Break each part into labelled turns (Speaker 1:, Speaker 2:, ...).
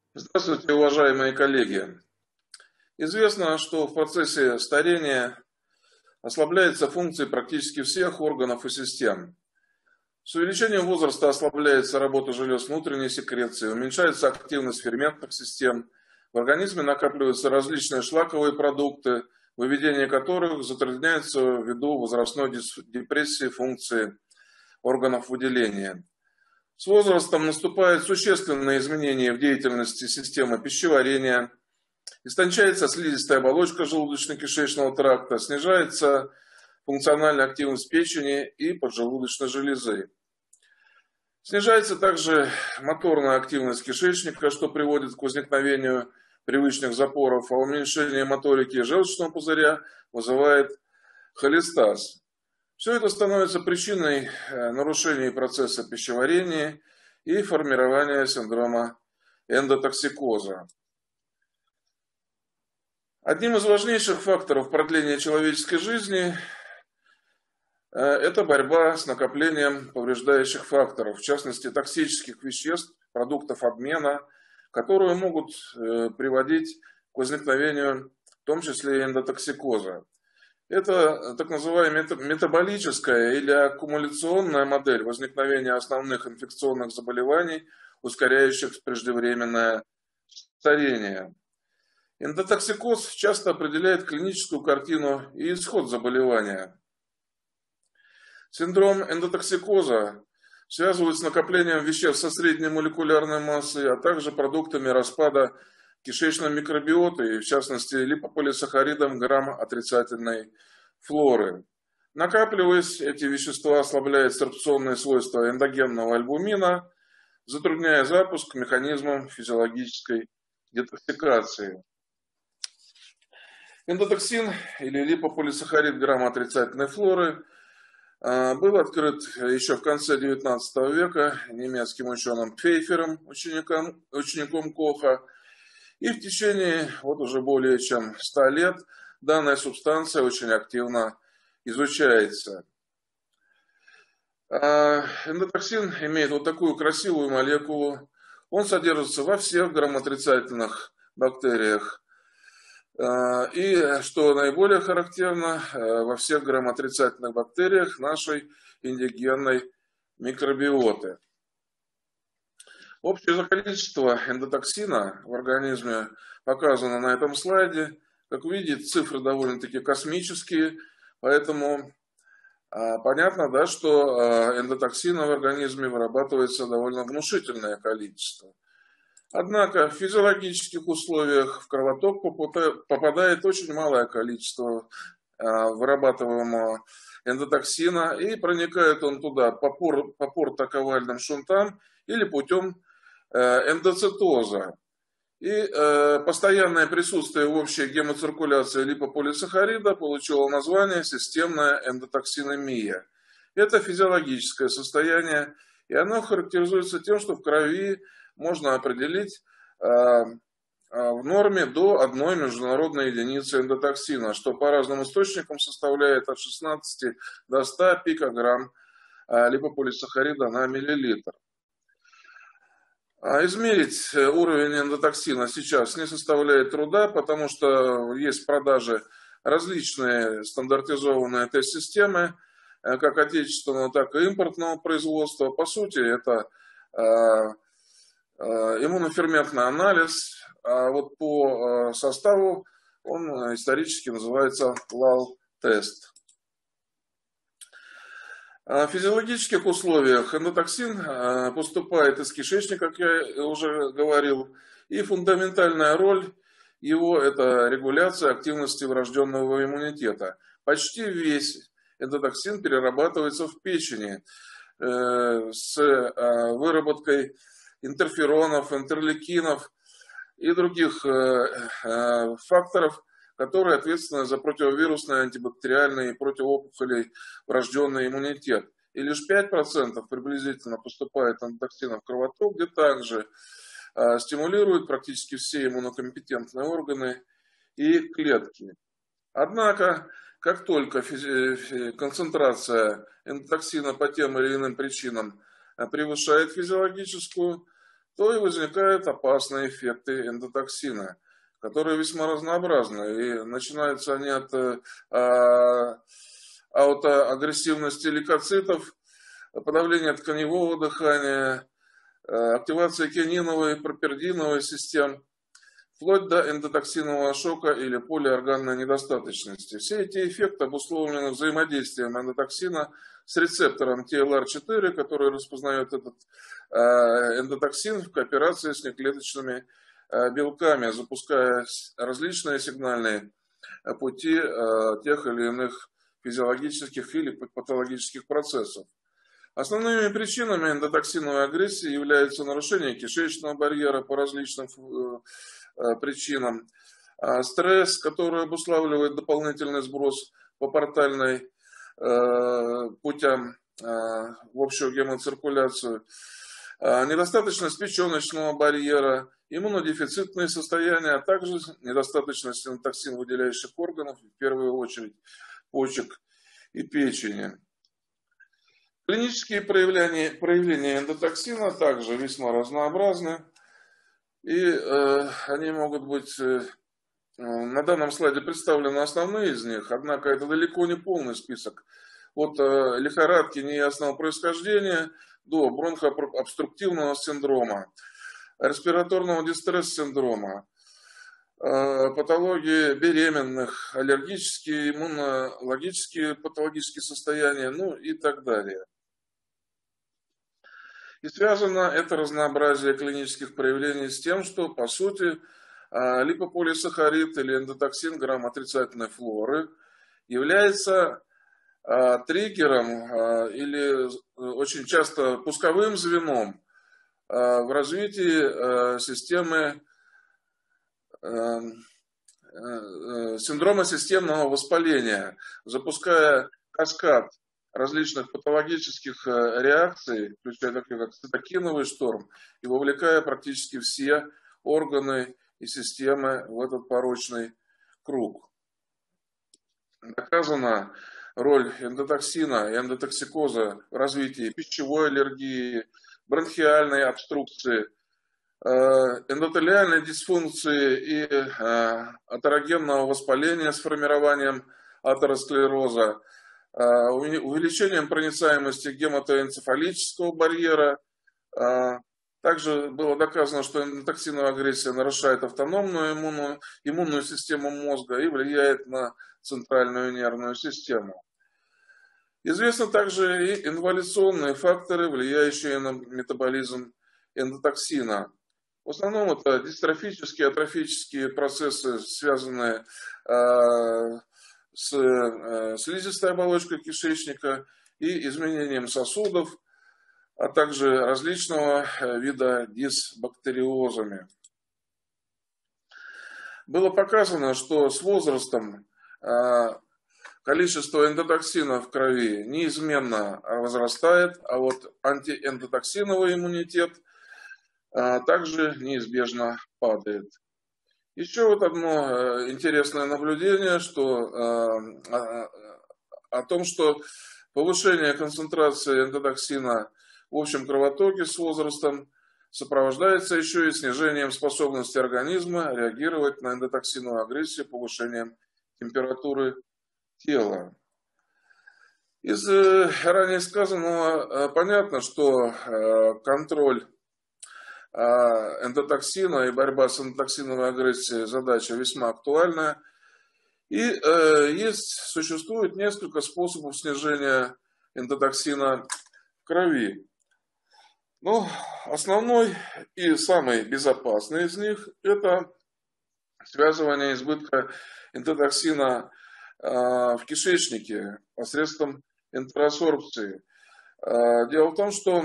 Speaker 1: Здравствуйте, уважаемые коллеги. Известно, что в процессе старения ослабляются функции практически всех органов и систем. С увеличением возраста ослабляется работа желез внутренней секреции, уменьшается активность ферментных систем, в организме накапливаются различные шлаковые продукты, выведение которых затрудняется ввиду возрастной депрессии функции органов выделения. С возрастом наступают существенные изменения в деятельности системы пищеварения, истончается слизистая оболочка желудочно-кишечного тракта, снижается функциональная активность печени и поджелудочной железы. Снижается также моторная активность кишечника, что приводит к возникновению привычных запоров, а уменьшение моторики желчного пузыря вызывает холестаз. Все это становится причиной нарушений процесса пищеварения и формирования синдрома эндотоксикоза. Одним из важнейших факторов продления человеческой жизни это борьба с накоплением повреждающих факторов, в частности токсических веществ, продуктов обмена, которые могут приводить к возникновению, в том числе эндотоксикоза. Это так называемая метаболическая или аккумуляционная модель возникновения основных инфекционных заболеваний, ускоряющих преждевременное старение. Эндотоксикоз часто определяет клиническую картину и исход заболевания. Синдром эндотоксикоза связывают с накоплением веществ со средней молекулярной массой, а также продуктами распада кишечной микробиоты, в частности липополисахаридом грамм-отрицательной флоры. Накапливаясь, эти вещества ослабляют сорбционные свойства эндогенного альбумина, затрудняя запуск механизмом физиологической детоксикации. Эндотоксин или липополисахарид грамм-отрицательной флоры был открыт еще в конце XIX века немецким ученым Пфейфером, учеником Коха. И в течение уже более чем 100 лет данная субстанция очень активно изучается. Эндотоксин имеет вот такую красивую молекулу. Он содержится во всех грамотрицательных бактериях. И, что наиболее характерно, во всех грамотрицательных бактериях нашей эндогенной микробиоты. Общее количество эндотоксина в организме показано на этом слайде. Как вы видите, цифры довольно-таки космические, поэтому понятно, да, что эндотоксина в организме вырабатывается довольно внушительное количество. Однако в физиологических условиях в кровоток попадает очень малое количество вырабатываемого эндотоксина, и проникает он туда по портоковальным шунтам или путем эндоцитоза. И постоянное присутствие в общей гемоциркуляции липополисахарида получило название системная эндотоксинемия. Это физиологическое состояние, и оно характеризуется тем, что в крови можно определить в норме до 1 международной единицы эндотоксина, что по разным источникам составляет от 16 до 100 пикограмм липополисахарида на миллилитр. Измерить уровень эндотоксина сейчас не составляет труда, потому что есть в продаже различные стандартизованные тест-системы, как отечественного, так и импортного производства. По сути, это иммуноферментный анализ, а вот по составу он исторически называется ЛАЛ-тест. В физиологических условиях эндотоксин поступает из кишечника, как я уже говорил, и фундаментальная роль его – это регуляция активности врожденного иммунитета. Почти весь эндотоксин перерабатывается в печени с выработкой интерферонов, интерлейкинов и других факторов, которые ответственны за противовирусный, антибактериальный и противоопухолей врожденный иммунитет. И лишь 5% приблизительно поступает эндотоксина в кровоток, где также стимулирует практически все иммунокомпетентные органы и клетки. Однако, как только концентрация эндотоксина по тем или иным причинам превышает физиологическую, то и возникают опасные эффекты эндотоксина, которые весьма разнообразны. И начинаются они от аутоагрессивности лейкоцитов, подавления тканевого дыхания, активации кининовой и пропердиновой систем, вплоть до эндотоксинового шока или полиорганной недостаточности. Все эти эффекты обусловлены взаимодействием эндотоксина с рецептором TLR4, который распознает этот эндотоксин в кооперации с неклеточными белками, запуская различные сигнальные пути тех или иных физиологических или патологических процессов. Основными причинами эндотоксиновой агрессии являются нарушение кишечного барьера по различным причинам, стресс, который обуславливает дополнительный сброс по портальной путям в общую гемоциркуляцию, недостаточность печеночного барьера, иммунодефицитные состояния, а также недостаточность эндотоксин выделяющих органов, в первую очередь почек и печени. Клинические проявления эндотоксина также весьма разнообразны, и они могут быть, на данном слайде представлены основные из них, однако это далеко не полный список. От лихорадки неясного происхождения до бронхообструктивного синдрома, респираторного дистресс-синдрома, патологии беременных, аллергические, иммунологические патологические состояния, ну и так далее. И связано это разнообразие клинических проявлений с тем, что, по сути, липополисахарид или эндотоксин грамм-отрицательной флоры является триггером или очень часто пусковым звеном в развитии системы синдрома системного воспаления, запуская каскад различных патологических реакций, включая такие как цитокиновый шторм, и вовлекая практически все органы и системы в этот порочный круг. Доказана роль эндотоксина и эндотоксикоза в развитии пищевой аллергии, бронхиальной обструкции, эндотелиальной дисфункции и атерогенного воспаления с формированием атеросклероза, увеличением проницаемости гематоэнцефалического барьера. Также было доказано, что эндотоксиновая агрессия нарушает автономную иммунную систему мозга и влияет на центральную нервную систему. Известны также и инволюционные факторы, влияющие на метаболизм эндотоксина. В основном это дистрофические, атрофические процессы, связанные с слизистой оболочкой кишечника и изменением сосудов, а также различного вида дисбактериозами. Было показано, что с возрастом количество эндотоксина в крови неизменно возрастает, а вот антиэндотоксиновый иммунитет также неизбежно падает. Еще вот одно интересное наблюдение, о том, что повышение концентрации эндотоксина в общем кровотоке с возрастом сопровождается еще и снижением способности организма реагировать на эндотоксиновую агрессию повышением температуры тела. Из ранее сказанного понятно, что контроль эндотоксина и борьба с эндотоксиновой агрессией задача весьма актуальная. И существует несколько способов снижения эндотоксина в крови. Но основной и самый безопасный из них – это связывание избытка эндотоксина в кишечнике посредством энтеросорбции. Дело в том, что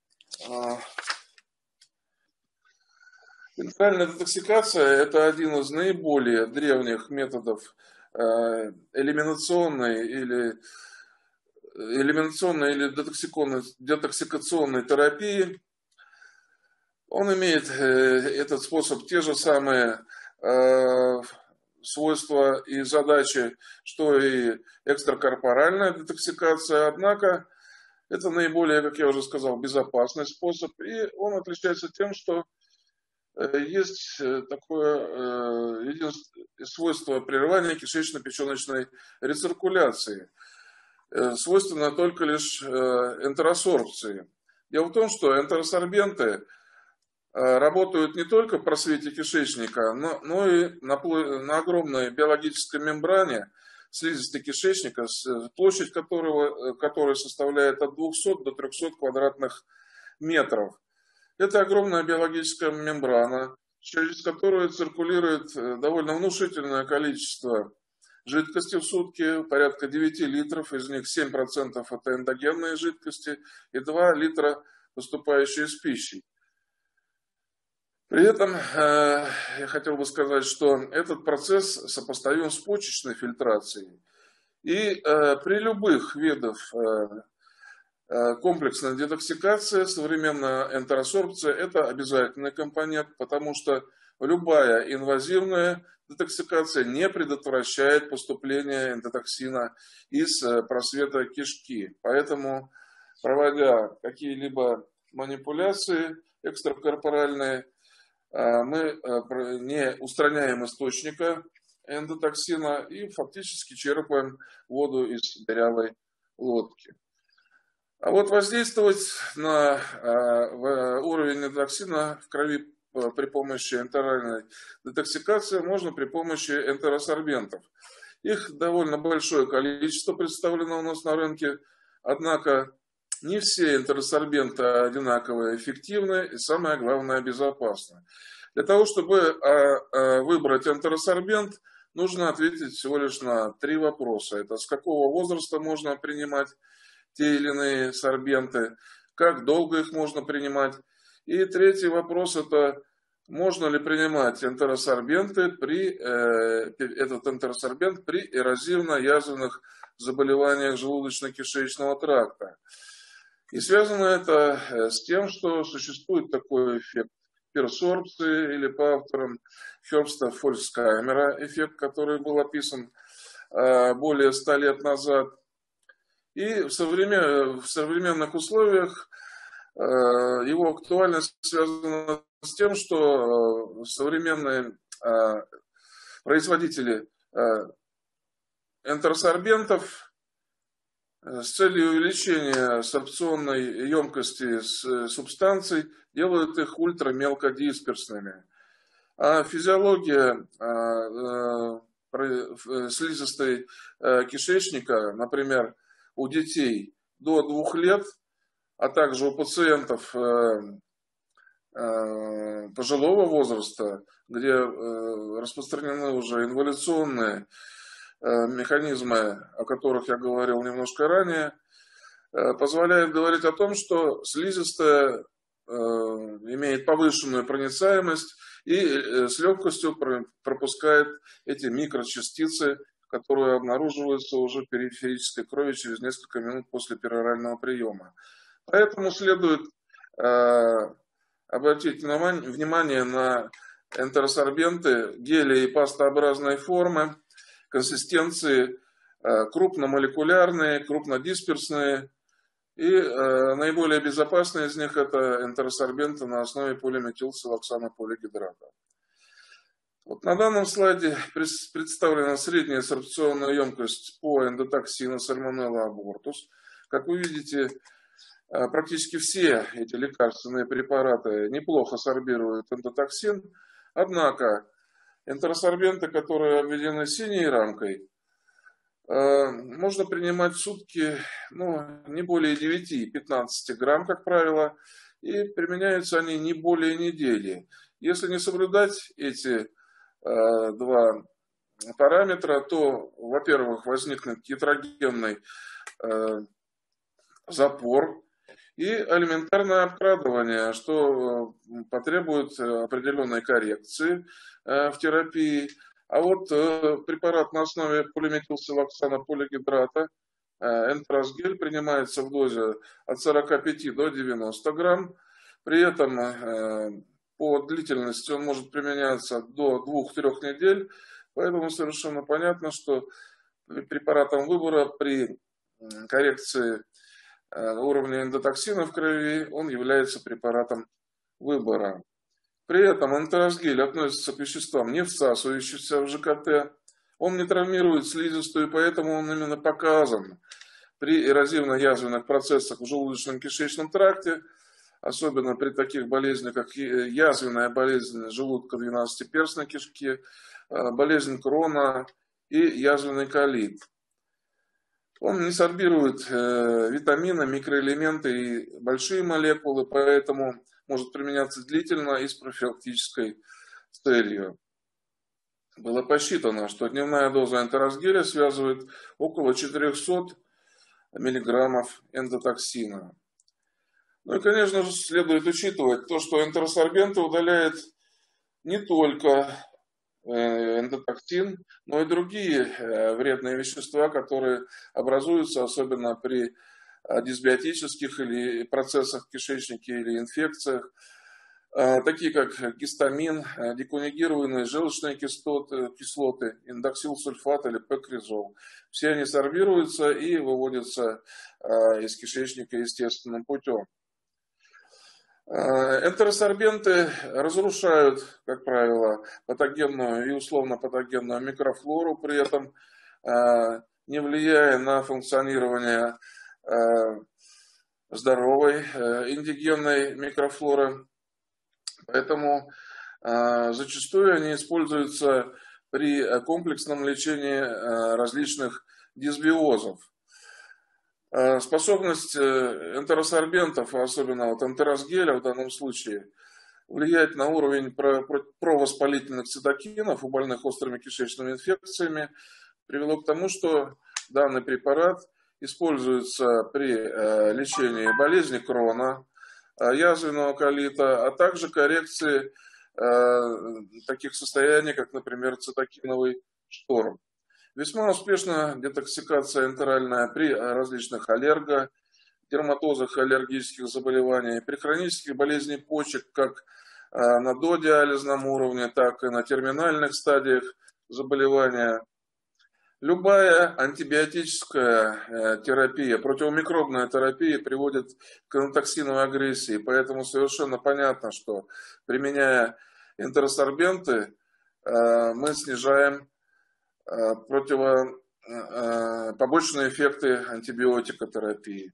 Speaker 1: энтеральная детоксикация – это один из наиболее древних методов элиминационной или детоксикационной терапии. Он имеет, этот способ, те же самые свойства и задачи, что и экстракорпоральная детоксикация, однако Это наиболее, как я уже сказал, безопасный способ, и он отличается тем, что есть такое свойство прерывания кишечно-печеночной рециркуляции, свойственно только лишь энтеросорбции. Дело в том, что энтеросорбенты работают не только в просвете кишечника, но и на огромной биологической мембране слизистой кишечника, площадь которой составляет от 200 до 300 квадратных метров. Это огромная биологическая мембрана, через которую циркулирует довольно внушительное количество жидкости в сутки, порядка 9 литров, из них 7% это эндогенные жидкости и 2 литра, поступающие из пищи. При этом я хотел бы сказать, что этот процесс сопоставим с почечной фильтрацией. И при любых видах комплексной детоксикации современная энтеросорбция – это обязательный компонент, потому что любая инвазивная детоксикация не предотвращает поступление эндотоксина из просвета кишки. Поэтому, проводя какие-либо манипуляции экстракорпоральные, мы не устраняем источника эндотоксина и фактически черпаем воду из дырявой лодки. А вот воздействовать на уровень эндотоксина в крови при помощи энтеральной детоксикации можно при помощи энтеросорбентов. Их довольно большое количество представлено у нас на рынке, однако не все энтеросорбенты одинаково эффективны и, самое главное, безопасны. Для того, чтобы выбрать энтеросорбент, нужно ответить всего лишь на 3 вопроса. Это с какого возраста можно принимать те или иные сорбенты, как долго их можно принимать. И 3-й вопрос – это можно ли принимать энтеросорбенты этот энтеросорбент при эрозивно-язвенных заболеваниях желудочно-кишечного тракта. И связано это с тем, что существует такой эффект персорбции, или по авторам Хёрбста-Фолькскаймера эффект, который был описан более 100 лет назад. И в современных условиях его актуальность связана с тем, что современные производители энтеросорбентов с целью увеличения сорбционной емкости субстанций делают их ультрамелкодисперсными. А физиология слизистой кишечника, например, у детей до 2 лет, а также у пациентов пожилого возраста, где распространены уже инволюционные механизмы, о которых я говорил немножко ранее, позволяет говорить о том, что слизистая имеет повышенную проницаемость и с легкостью пропускает эти микрочастицы, которые обнаруживаются уже в периферической крови через несколько минут после перорального приема. Поэтому следует обратить внимание на энтеросорбенты гели и пастообразной формы, консистенции крупномолекулярные, крупнодисперсные, и наиболее безопасные из них это энтеросорбенты на основе полиметилсилоксана полигидрата. Вот на данном слайде представлена средняя сорбционная емкость по эндотоксину Salmonella abortus. Как вы видите, практически все эти лекарственные препараты неплохо сорбируют эндотоксин, однако энтеросорбенты, которые обведены синей рамкой, можно принимать в сутки не более 9-15 грамм, как правило, и применяются они не более недели. Если не соблюдать эти 2 параметра, то, во-первых, возникнет ятрогенный запор и элементарное обкрадывание, что потребует определенной коррекции в терапии. А вот препарат на основе полиметилсилоксана полигидрата, энтеросгель, принимается в дозе от 45 до 90 грамм. При этом по длительности он может применяться до 2-3 недель. Поэтому совершенно понятно, что препаратом выбора при коррекции уровня эндотоксина в крови, он является препаратом выбора. При этом энтеросгель относится к веществам, не всасывающимся в ЖКТ. Он не травмирует слизистую, поэтому он именно показан при эрозивно-язвенных процессах в желудочно-кишечном тракте, особенно при таких болезнях, как язвенная болезнь желудка 12-перстной кишки, болезнь Крона и язвенный колит. Он не сорбирует витамины, микроэлементы и большие молекулы, поэтому может применяться длительно и с профилактической целью. Было посчитано, что дневная доза энтеросгеля связывает около 400 миллиграммов эндотоксина. Ну и, конечно же, следует учитывать то, что энтеросорбенты удаляет не только эндотоксин, но и другие вредные вещества, которые образуются особенно при дисбиотических или процессах в кишечнике или инфекциях, такие как гистамин, деконъюгированные желчные кислоты, индоксилсульфат или пекризол. Все они сорбируются и выводятся из кишечника естественным путем. Энтеросорбенты разрушают, как правило, патогенную и условно-патогенную микрофлору, при этом не влияя на функционирование здоровой индигенной микрофлоры. Поэтому зачастую они используются при комплексном лечении различных дисбиозов. Способность энтеросорбентов, особенно вот энтеросгеля в данном случае, влиять на уровень провоспалительных цитокинов у больных острыми кишечными инфекциями привело к тому, что данный препарат используется при лечении болезни Крона, язвенного колита, а также коррекции таких состояний, как, например, цитокиновый шторм. Весьма успешна детоксикация энтеральная при различных дерматозах и аллергических заболеваний, при хронических болезнях почек, как на додиализном уровне, так и на терминальных стадиях заболевания. Любая антибиотическая терапия, противомикробная терапия приводит к энотоксиновой агрессии, поэтому совершенно понятно, что применяя энтеросорбенты, мы снижаем побочные эффекты антибиотикотерапии.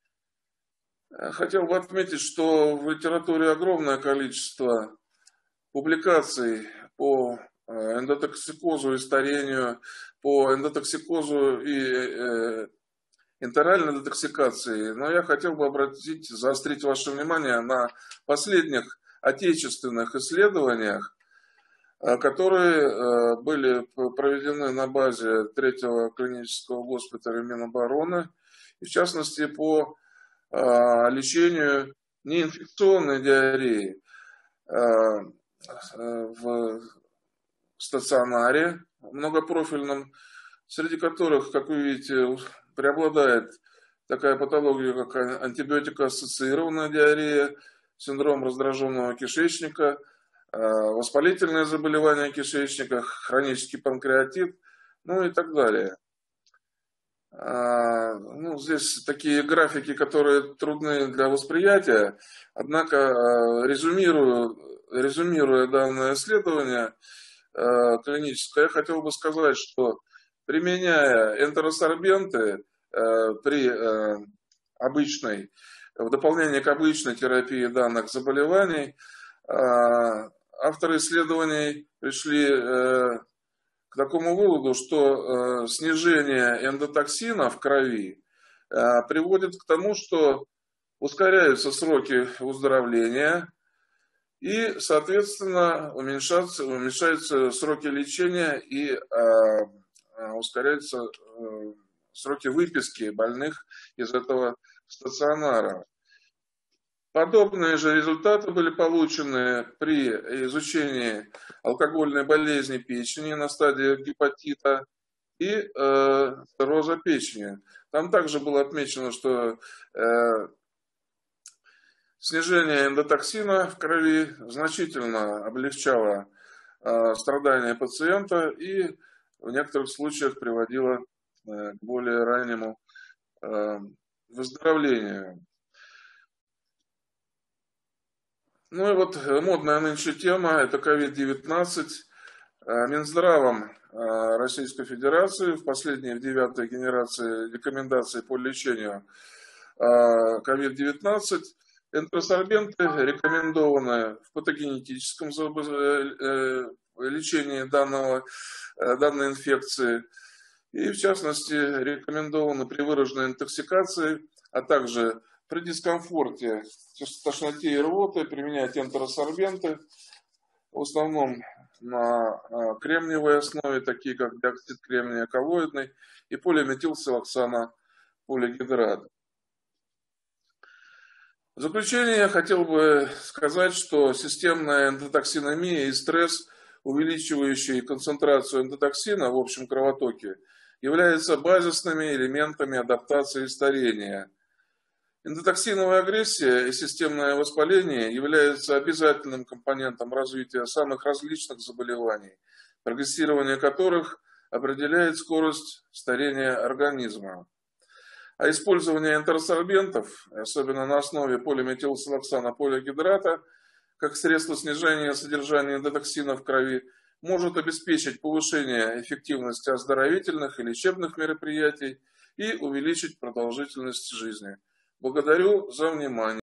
Speaker 1: Хотел бы отметить, что в литературе огромное количество публикаций по эндотоксикозу и старению, по эндотоксикозу и энтеральной детоксикации, но я хотел бы заострить ваше внимание на последних отечественных исследованиях, которые были проведены на базе 3-го клинического госпиталя Минобороны, и в частности по лечению неинфекционной диареи в стационаре многопрофильном, среди которых, как вы видите, преобладает такая патология, как антибиотикоассоциированная диарея, синдром раздраженного кишечника, воспалительные заболевания кишечника, хронический панкреатит, ну и так далее. Ну, здесь такие графики, которые трудны для восприятия, однако резюмируя данное исследование клиническое, я хотел бы сказать, что применяя энтеросорбенты в дополнение к обычной терапии данных заболеваний, авторы исследований пришли к такому выводу, что снижение эндотоксина в крови приводит к тому, что ускоряются сроки выздоровления и, соответственно, уменьшаются сроки лечения и ускоряются сроки выписки больных из этого стационара. Подобные же результаты были получены при изучении алкогольной болезни печени на стадии гепатита и цирроза печени. Там также было отмечено, что снижение эндотоксина в крови значительно облегчало страдания пациента и в некоторых случаях приводило к более раннему выздоровления. Ну и вот модная нынче тема – это COVID-19. Минздравом Российской Федерации в последней, в 9-й генерации рекомендаций по лечению COVID-19 энтеросорбенты рекомендованы в патогенетическом лечении данной инфекции. И в частности рекомендованы при выраженной интоксикации, а также при дискомфорте, тошноте и рвоте применять энтеросорбенты, в основном на кремниевой основе, такие как диоксид кремния коллоидный и полиметилсилоксана-полигидрат. В заключение я хотел бы сказать, что системная эндотоксиномия и стресс, увеличивающий концентрацию эндотоксина в общем кровотоке, являются базисными элементами адаптации и старения. Эндотоксиновая агрессия и системное воспаление являются обязательным компонентом развития самых различных заболеваний, прогрессирование которых определяет скорость старения организма. А использование энтеросорбентов, особенно на основе полиметилсилоксана полигидрата, как средство снижения содержания эндотоксина в крови, может обеспечить повышение эффективности оздоровительных и лечебных мероприятий и увеличить продолжительность жизни. Благодарю за внимание.